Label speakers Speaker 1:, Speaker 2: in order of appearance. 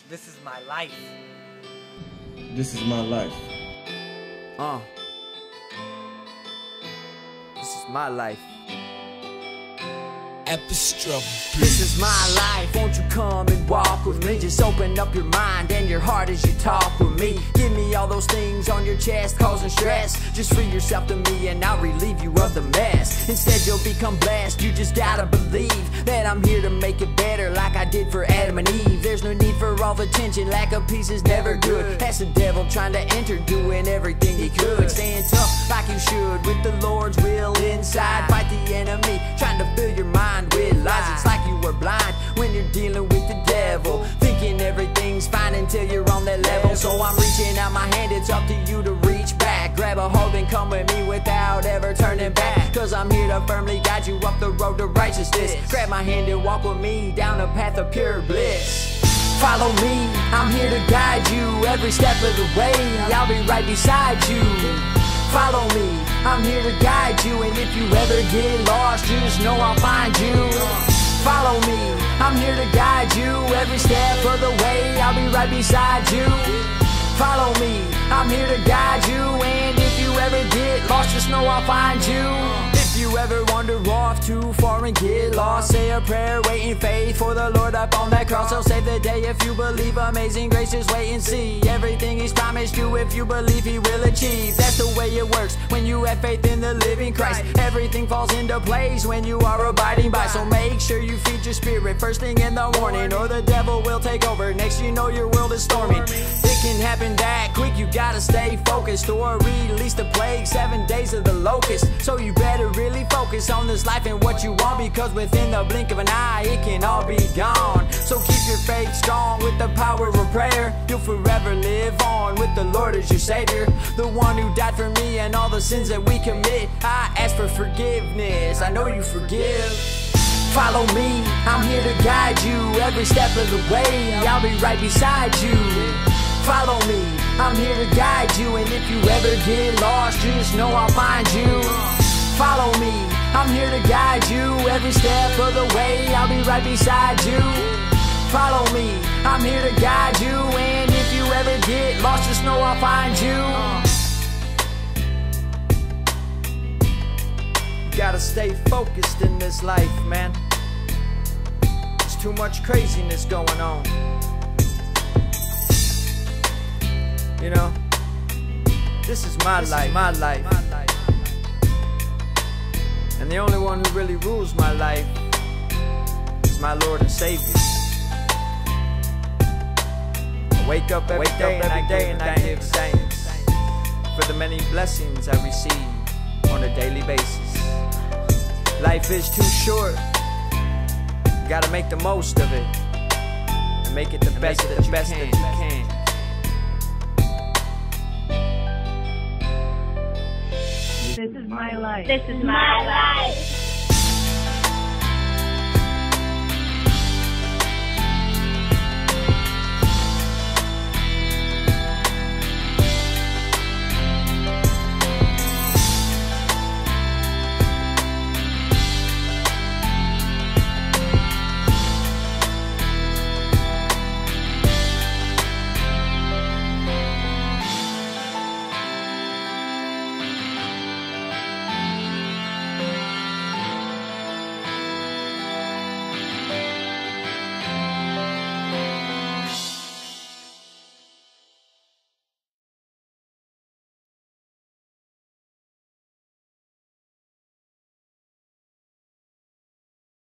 Speaker 1: This is my life.
Speaker 2: This is my life.
Speaker 3: This is my life.
Speaker 4: Epistra.
Speaker 3: This is my life, won't you come and walk with me? Just open up your mind and your heart as you talk with me. Give me all those things on your chest causing stress. Just free yourself to me and I'll relieve you of the mess. Instead you'll become blessed, you just gotta believe that I'm here to make it better like I did for Adam and Eve. There's no need for all the tension, lack of peace is never good. That's the devil trying to enter, doing everything he could. Staying tough like you should, with the Lord's will inside. Fight the enemy, trying to fill your mind with lies. It's like you were blind when you're dealing with the devil, thinking everything's fine until you're on that level. So I'm reaching out my hand, it's up to you to reach back. Grab a hold and come with me without ever turning back, cause I'm here to firmly guide you up the road to righteousness. Grab my hand and walk with me down a path of pure bliss. Follow me, I'm here to guide you every step of the way. I'll be right beside you. Follow me, I'm here to guide you, and if you ever get lost, just know I'll find you. Follow me, I'm here to guide you every step of the way. I'll be right beside you. Follow me, I'm here to guide you, and if you ever get lost, just know I'll find you. If you ever wander off too far and get lost, say a prayer, wait in faith for the Lord up on that cross. He'll save the day if you believe. Amazing grace, just wait and see. Everything He's promised you, if you believe, He will achieve. That's the way it works when you have faith in the living Christ. Everything falls into place when you are abiding by. So make sure you feed your spirit first thing in the morning, or the devil will take over. Next you know your world is storming. It can happen that quick, you gotta stay focused, or release the plague, 7 days of the locust. So you better really focus on this life and what you want, because within the blink of an eye it can all be gone. So keep your faith strong with the power of prayer. You'll forever live on with the Lord as your Savior, the one who died for me and all the sins that we commit. I ask for forgiveness, I know you forgive. Follow me, I'm here to guide you every step of the way. I'll be right beside you. Follow me, I'm here to guide you, and if you ever get lost, just know I'll find you. Follow me, I'm here to guide you every step of the way. I'll be right beside you. Follow me, I'm here to guide you, and if you ever get lost, just know I'll find you. You gotta stay focused in this life, man. There's too much craziness going on. You know, this is my life, my life. And the only one who really rules my life is my Lord and Savior. I wake up every day and I give thanks for the many blessings I receive on a daily basis. Life is too short, you gotta make the most of it and make it the best that you can.
Speaker 5: This is my life.
Speaker 6: This is my life.